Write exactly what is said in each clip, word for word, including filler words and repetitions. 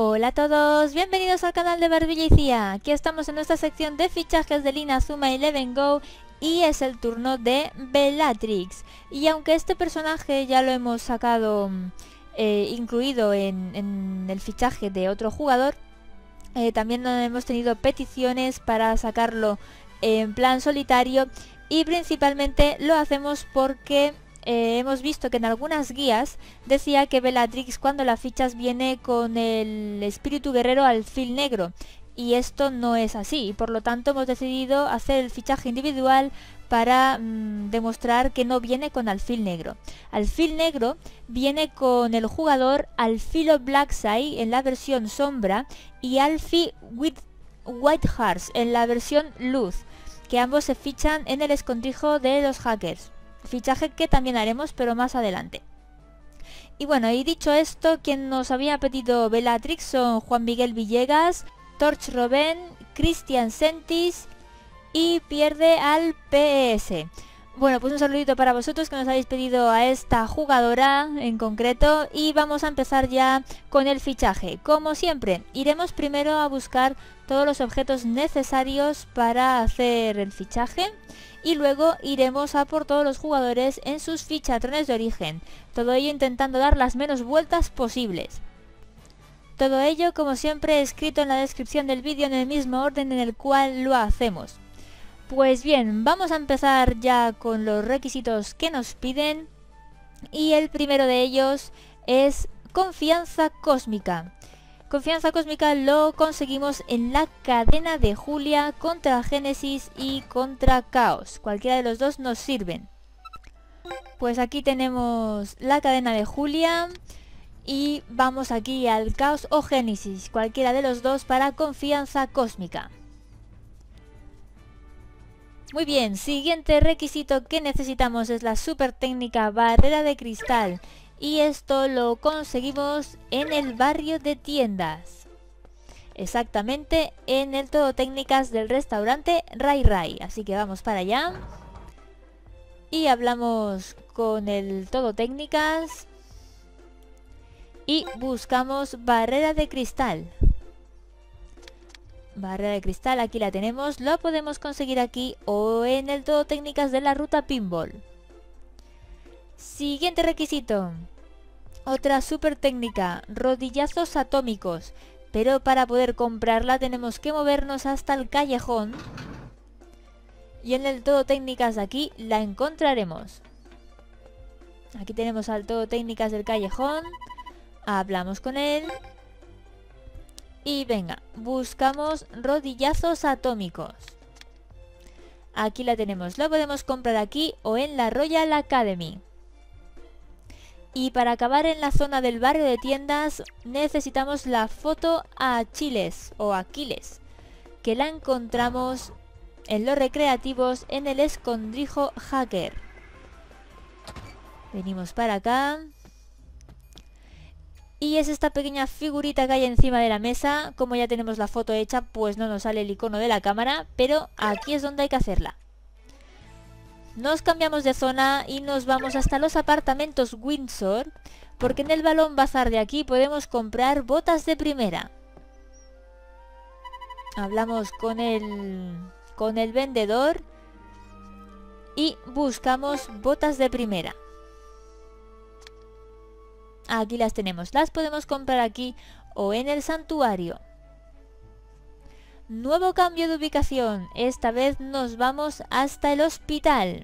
Hola a todos, bienvenidos al canal de Barbilla y Cía. Aquí estamos en nuestra sección de fichajes del Inazuma Eleven Go y es el turno de Bellatrix. Y aunque este personaje ya lo hemos sacado eh, incluido en, en el fichaje de otro jugador, eh, también hemos tenido peticiones para sacarlo en plan solitario y principalmente lo hacemos porque Eh, hemos visto que en algunas guías decía que Bellatrix cuando la fichas viene con el espíritu guerrero alfil negro y esto no es así y por lo tanto hemos decidido hacer el fichaje individual para mmm, demostrar que no viene con alfil negro. Alfil negro viene con el jugador Alfilo Blackside en la versión sombra y Alfie with White Hearts en la versión luz, que ambos se fichan en el escondrijo de los hackers. Fichaje que también haremos pero más adelante. Y bueno, y dicho esto, quien nos había pedido Bellatrix son Juan Miguel Villegas, Torch Robén, Cristian Sentis y pierde al P S. Bueno, pues un saludito para vosotros que nos habéis pedido a esta jugadora en concreto y vamos a empezar ya con el fichaje. Como siempre, iremos primero a buscar todos los objetos necesarios para hacer el fichaje y luego iremos a por todos los jugadores en sus fichatrones de origen, todo ello intentando dar las menos vueltas posibles. Todo ello, como siempre, escrito en la descripción del vídeo en el mismo orden en el cual lo hacemos. Pues bien, vamos a empezar ya con los requisitos que nos piden y el primero de ellos es confianza cósmica. Confianza cósmica lo conseguimos en la cadena de Julia contra Génesis y contra Caos. Cualquiera de los dos nos sirven. Pues aquí tenemos la cadena de Julia y vamos aquí al Caos o Génesis. Cualquiera de los dos para confianza cósmica. Muy bien, siguiente requisito que necesitamos es la super técnica barrera de cristal. Y esto lo conseguimos en el barrio de tiendas. Exactamente en el todo técnicas del restaurante Rai Rai. Así que vamos para allá. Y hablamos con el todo técnicas. Y buscamos barrera de cristal. Barrera de cristal, aquí la tenemos. Lo podemos conseguir aquí o en el todo técnicas de la ruta Pinball. Siguiente requisito. Otra super técnica, rodillazos atómicos. Pero para poder comprarla tenemos que movernos hasta el callejón. Y en el todo técnicas de aquí la encontraremos. Aquí tenemos al todo técnicas del callejón. Hablamos con él. Y venga, buscamos rodillazos atómicos. Aquí la tenemos, lo podemos comprar aquí o en la Royal Academy. Y para acabar en la zona del barrio de tiendas necesitamos la foto a Achiles o Aquiles, que la encontramos en los recreativos en el escondrijo hacker. Venimos para acá. Y es esta pequeña figurita que hay encima de la mesa. Como ya tenemos la foto hecha, pues no nos sale el icono de la cámara, pero aquí es donde hay que hacerla. Nos cambiamos de zona y nos vamos hasta los apartamentos Windsor, porque en el Balón Bazar de aquí podemos comprar botas de primera. Hablamos con el, con el vendedor y buscamos botas de primera. Aquí las tenemos, las podemos comprar aquí o en el santuario. Nuevo cambio de ubicación, esta vez nos vamos hasta el hospital.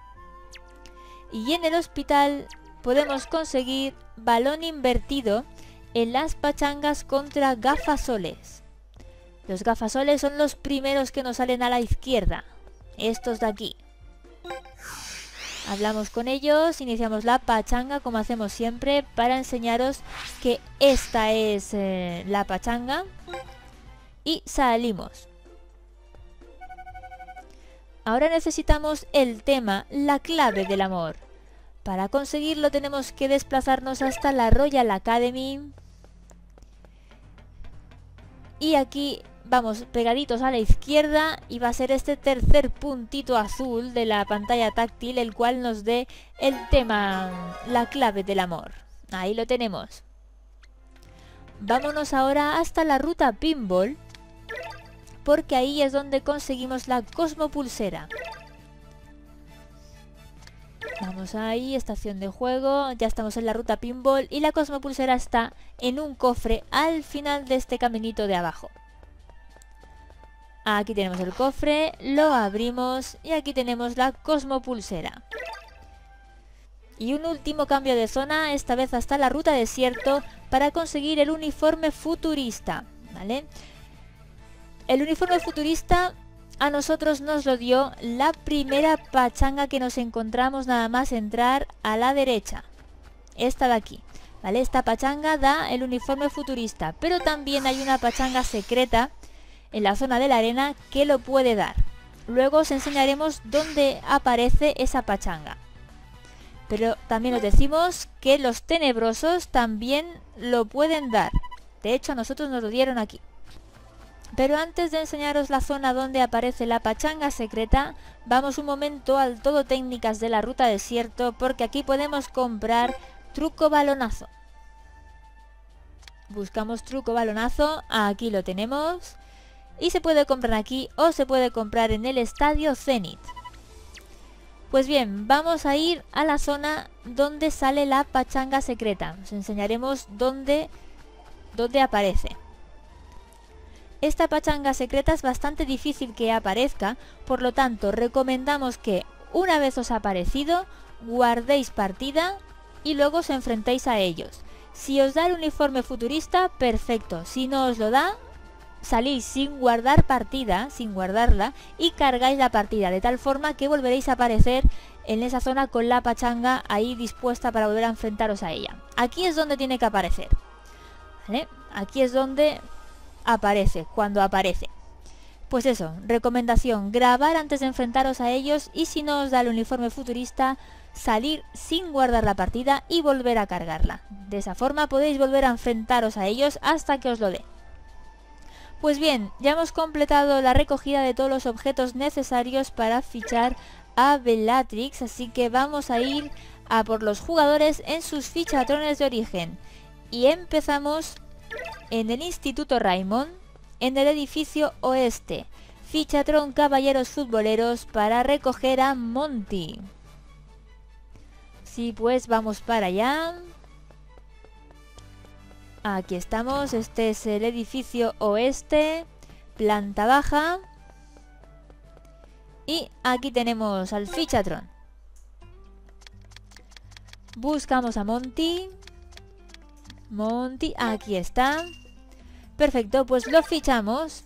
Y en el hospital podemos conseguir balón invertido en las pachangas contra gafasoles. Los gafasoles son los primeros que nos salen a la izquierda, estos de aquí. Hablamos con ellos, iniciamos la pachanga como hacemos siempre para enseñaros que esta es eh, la pachanga. Y salimos. Ahora necesitamos el tema, la clave del amor. Para conseguirlo tenemos que desplazarnos hasta la Royal Academy. Y aquí vamos pegaditos a la izquierda y va a ser este tercer puntito azul de la pantalla táctil el cual nos dé el tema, la clave del amor. Ahí lo tenemos. vámonos ahora hasta la ruta Pinball, porque ahí es donde conseguimos la Cosmopulsera. Vamos ahí, estación de juego, ya estamos en la ruta Pinball y la Cosmopulsera está en un cofre al final de este caminito de abajo. Aquí tenemos el cofre, lo abrimos y aquí tenemos la Cosmopulsera. Y un último cambio de zona, esta vez hasta la ruta desierto, para conseguir el uniforme futurista, ¿vale? El uniforme futurista a nosotros nos lo dio la primera pachanga que nos encontramos nada más entrar a la derecha. Esta de aquí, ¿vale? Esta pachanga da el uniforme futurista, pero también hay una pachanga secreta en la zona de la arena que lo puede dar. Luego os enseñaremos dónde aparece esa pachanga. Pero también os decimos que los tenebrosos también lo pueden dar. De hecho, a nosotros nos lo dieron aquí. Pero antes de enseñaros la zona donde aparece la pachanga secreta, vamos un momento al todo técnicas de la ruta desierto, porque aquí podemos comprar truco balonazo. Buscamos truco balonazo, aquí lo tenemos. Y se puede comprar aquí o se puede comprar en el estadio Zenit. Pues bien, vamos a ir a la zona donde sale la pachanga secreta. Os enseñaremos dónde, dónde aparece. Esta pachanga secreta es bastante difícil que aparezca, por lo tanto recomendamos que una vez os ha aparecido, guardéis partida y luego os enfrentéis a ellos. Si os da el uniforme futurista, perfecto. Si no os lo da, salís sin guardar partida, sin guardarla, y cargáis la partida, de tal forma que volveréis a aparecer en esa zona con la pachanga ahí dispuesta para volver a enfrentaros a ella. Aquí es donde tiene que aparecer, ¿vale? Aquí es donde aparece, cuando aparece. Pues eso, recomendación, grabar antes de enfrentaros a ellos, y si no os da el uniforme futurista, salir sin guardar la partida y volver a cargarla. De esa forma podéis volver a enfrentaros a ellos hasta que os lo dé. Pues bien, ya hemos completado la recogida de todos los objetos necesarios para fichar a Bellatrix, así que vamos a ir a por los jugadores en sus fichatrones de origen. Y empezamos en el Instituto Raymond, en el edificio oeste. Fichatron Caballeros Futboleros para recoger a Monty. Sí, pues vamos para allá. Aquí estamos, este es el edificio oeste, planta baja. Y aquí tenemos al Fichatron. Buscamos a Monty. Monty, aquí está. Perfecto, pues lo fichamos.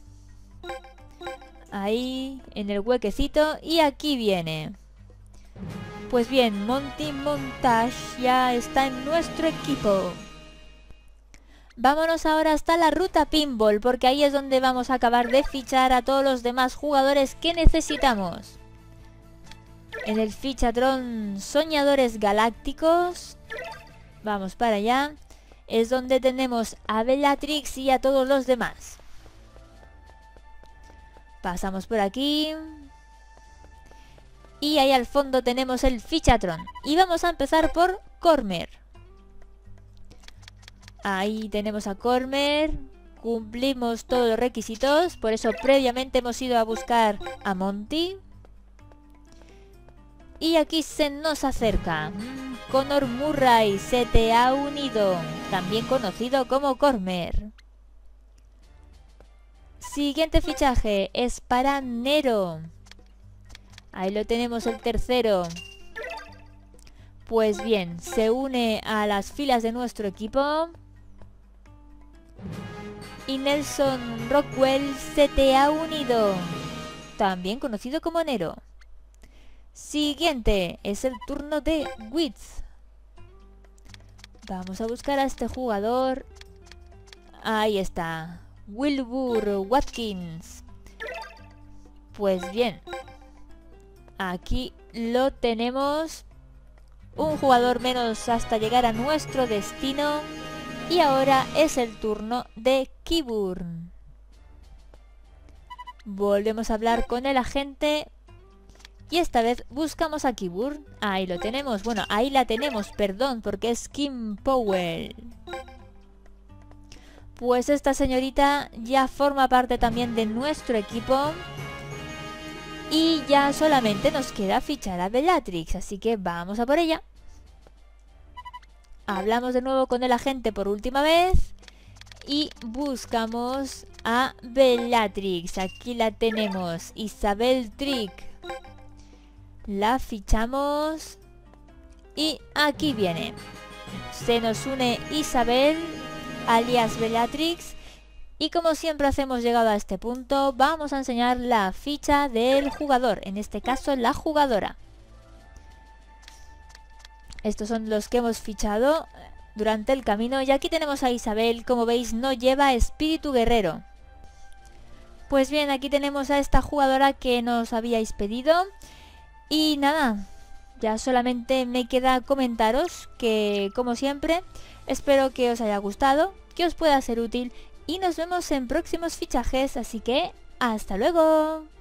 Ahí, en el huequecito, y aquí viene. Pues bien, Monty Montage ya está en nuestro equipo. Vámonos ahora hasta la ruta Pinball, porque ahí es donde vamos a acabar de fichar a todos los demás jugadores que necesitamos. En el Fichatron Soñadores Galácticos, vamos para allá, es donde tenemos a Bellatrix y a todos los demás. Pasamos por aquí. Y ahí al fondo tenemos el Fichatron. Y vamos a empezar por Cormer. Ahí tenemos a Cormer. Cumplimos todos los requisitos. Por eso previamente hemos ido a buscar a Monty. Y aquí se nos acerca Connor Murray, se te ha unido, también conocido como Cormer. Siguiente fichaje es para Nero. Ahí lo tenemos, el tercero. Pues bien, se une a las filas de nuestro equipo. Y Nelson Rockwell se te ha unido, también conocido como Nero. Siguiente es el turno de Witz. Vamos a buscar a este jugador. Ahí está, Wilbur Watkins. Pues bien, aquí lo tenemos. Un jugador menos hasta llegar a nuestro destino. Y ahora es el turno de Qyburn. Volvemos a hablar con el agente. Y esta vez buscamos a Qyburn. Ahí lo tenemos. Bueno, ahí la tenemos, perdón, porque es Kim Powell. pues esta señorita ya forma parte también de nuestro equipo. Y ya solamente nos queda fichar a Bellatrix, así que vamos a por ella. Hablamos de nuevo con el agente por última vez y buscamos a Bellatrix. Aquí la tenemos, Isabel Trick. La fichamos y aquí viene. Se nos une Isabel, alias Bellatrix. Y como siempre hacemos llegado a este punto, vamos a enseñar la ficha del jugador, en este caso la jugadora. Estos son los que hemos fichado durante el camino y aquí tenemos a Isabel, como veis no lleva espíritu guerrero. Pues bien, aquí tenemos a esta jugadora que nos habíais pedido y nada, ya solamente me queda comentaros que como siempre espero que os haya gustado, que os pueda ser útil. Y nos vemos en próximos fichajes, así que ¡hasta luego!